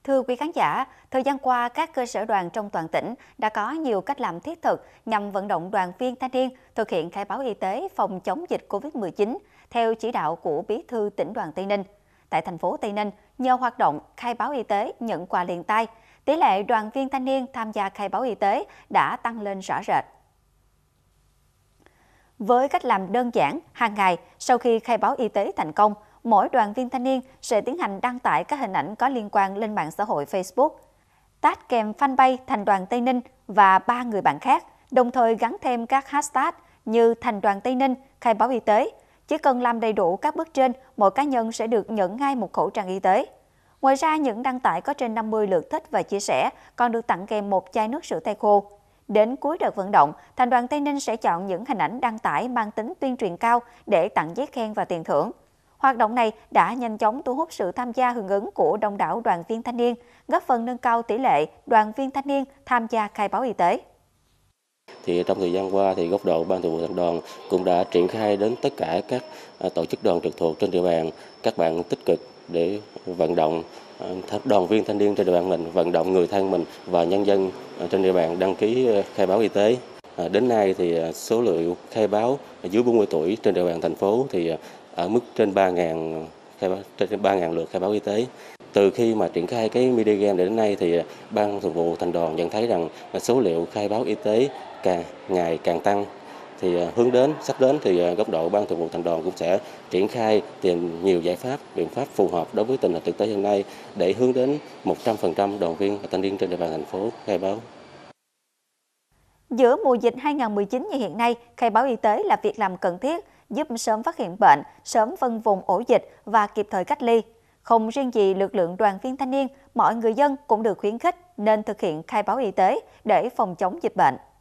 Thưa quý khán giả, thời gian qua, các cơ sở đoàn trong toàn tỉnh đã có nhiều cách làm thiết thực nhằm vận động đoàn viên thanh niên thực hiện khai báo y tế phòng chống dịch COVID-19 theo chỉ đạo của Bí thư Tỉnh đoàn Tây Ninh. Tại thành phố Tây Ninh, nhờ hoạt động khai báo y tế nhận quà liền tay, tỷ lệ đoàn viên thanh niên tham gia khai báo y tế đã tăng lên rõ rệt. Với cách làm đơn giản, hàng ngày sau khi khai báo y tế thành công, mỗi đoàn viên thanh niên sẽ tiến hành đăng tải các hình ảnh có liên quan lên mạng xã hội Facebook, tag kèm fanpage Thành đoàn Tây Ninh và 3 người bạn khác, đồng thời gắn thêm các hashtag như Thành đoàn Tây Ninh, khai báo y tế. Chỉ cần làm đầy đủ các bước trên, mỗi cá nhân sẽ được nhận ngay một khẩu trang y tế. Ngoài ra, những đăng tải có trên 50 lượt thích và chia sẻ còn được tặng kèm một chai nước rửa tay khô. Đến cuối đợt vận động, Thành đoàn Tây Ninh sẽ chọn những hình ảnh đăng tải mang tính tuyên truyền cao để tặng giấy khen và tiền thưởng. Hoạt động này đã nhanh chóng thu hút sự tham gia hưởng ứng của đông đảo đoàn viên thanh niên, góp phần nâng cao tỷ lệ đoàn viên thanh niên tham gia khai báo y tế. Trong thời gian qua, góc độ Ban Thường vụ Thành đoàn cũng đã triển khai đến tất cả các tổ chức đoàn trực thuộc trên địa bàn, các bạn tích cực để vận động đoàn viên thanh niên trên địa bàn mình, vận động người thân mình và nhân dân trên địa bàn đăng ký khai báo y tế. Đến nay số lượng khai báo dưới 40 tuổi trên địa bàn thành phố ở mức trên 3.000 lượt khai báo y tế. Từ khi mà triển khai cái mini game đến nay Ban Thường vụ Thành đoàn nhận thấy rằng số liệu khai báo y tế càng ngày càng tăng. Sắp đến góc độ Ban Thường vụ Thành đoàn cũng sẽ triển khai tìm nhiều giải pháp, biện pháp phù hợp đối với tình hình thực tế hiện nay để hướng đến 100% đoàn viên và thanh niên trên địa bàn thành phố khai báo. Giữa mùa dịch 2019 như hiện nay, khai báo y tế là việc làm cần thiết, giúp sớm phát hiện bệnh, sớm phân vùng ổ dịch và kịp thời cách ly. Không riêng gì lực lượng đoàn viên thanh niên, mọi người dân cũng được khuyến khích nên thực hiện khai báo y tế để phòng chống dịch bệnh.